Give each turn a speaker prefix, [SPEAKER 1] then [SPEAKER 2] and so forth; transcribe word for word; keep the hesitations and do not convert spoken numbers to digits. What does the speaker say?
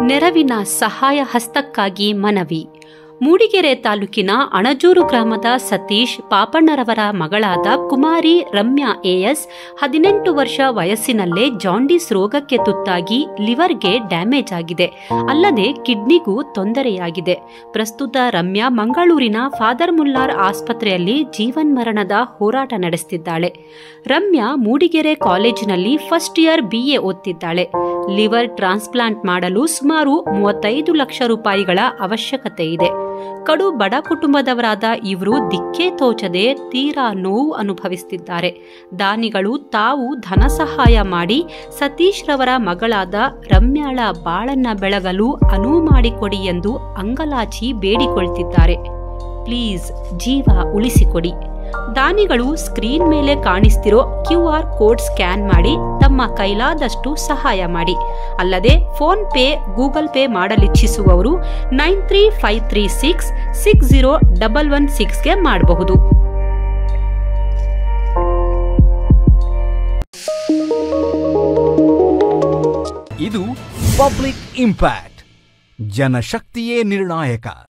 [SPEAKER 1] ನೆರವಿನ ಸಹಾಯ ಹಸ್ತಕ್ಕಾಗಿ ಮನವಿ. ಮೂಡಿಗೆರೆ ತಾಲೂಕಿನ ಅಣಜೂರು ಗ್ರಾಮದ ಸತೀಶ್ ಪಾಪಣ್ಣರವರ ಮಗಳಾದ ಕುಮಾರಿ ರಮ್ಯಾ ಎಎಸ್ ಹದಿನೆಂಟು ವರ್ಷ ವಯಸ್ಸಿನಲ್ಲೇ ಜಾಂಡೀಸ್ ರೋಗಕ್ಕೆ ತುತ್ತಾಗಿ ಲಿವರ್ಗೆ ಡ್ಯಾಮೇಜ್ ಆಗಿದೆ. ಅಲ್ಲದೆ ಕಿಡ್ನಿಗೂ ತೊಂದರೆಯಾಗಿದೆ. ಪ್ರಸ್ತುತ ರಮ್ಯಾ ಮಂಗಳೂರಿನ ಫಾದರ್ ಮುಲ್ಲಾರ್ ಆಸ್ಪತ್ರೆಯಲ್ಲಿ ಜೀವನ್ಮರಣದ ಹೋರಾಟ ನಡೆಸುತ್ತಿದ್ದಾಳೆ. ರಮ್ಯಾ ಮೂಡಿಗೆರೆ ಕಾಲೇಜಿನಲ್ಲಿ ಫಸ್ಟ್ ಇಯರ್ ಬಿಎ ಓದ್ತಿದ್ದಾಳೆ. ಲಿವರ್ ಟ್ರಾನ್ಸ್ಪ್ಲಾಂಟ್ ಮಾಡಲು ಸುಮಾರು ಮೂವತ್ತೈದು ಲಕ್ಷ ರೂಪಾಯಿಗಳ ಅವಶ್ಯಕತೆ ಇದೆ. ಕಡು ಬಡ ಕುಟುಂಬದವರಾದ ಇವರು ದಿಕ್ಕೇ ತೋಚದೆ ತೀರಾ ನೋವು ಅನುಭವಿಸುತ್ತಿದ್ದಾರೆ. ದಾನಿಗಳು ತಾವು ಧನ ಸಹಾಯ ಮಾಡಿ ಸತೀಶ್ ರವರ ಮಗಳಾದ ರಮ್ಯಾಳ ಬಾಳನ್ನ ಬೆಳಗಲು ಅನುವು ಮಾಡಿಕೊಡಿ ಎಂದು ಅಂಗಲಾಚಿ ಬೇಡಿಕೊಳ್ತಿದ್ದಾರೆ. ಪ್ಲೀಸ್ ಜೀವ ಉಳಿಸಿಕೊಡಿ. ದಾನಿಗಳು ಸ್ಕ್ರೀನ್ ಮೇಲೆ ಕಾಣಿಸ್ತಿರೋ ಕ್ಯೂ ಆರ್ ಕೋಡ್ ಸ್ಕ್ಯಾನ್ ಮಾಡಿ ತಮ್ಮ ಕೈಲಾದಷ್ಟು ಸಹಾಯ ಮಾಡಿ. ಅಲ್ಲದೆ ಫೋನ್ ಪೇ, ಗೂಗಲ್ ಪೇ ಮಾಡಲಿಚ್ಛಿಸುವವರು nine three five three six six zero double one ಸಿಕ್ಸ್ಗೆ ಮಾಡಬಹುದು.
[SPEAKER 2] ಇದು ಪಬ್ಲಿಕ್ ಇಂಪ್ಯಾಕ್ಟ್. ಜನಶಕ್ತಿಯೇ ನಿರ್ಣಾಯಕ.